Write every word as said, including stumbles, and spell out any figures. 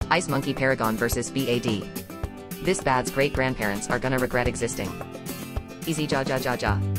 Ice Monkey Paragon versus B A D. This bad's great-grandparents are gonna regret existing. Easy ja ja ja ja.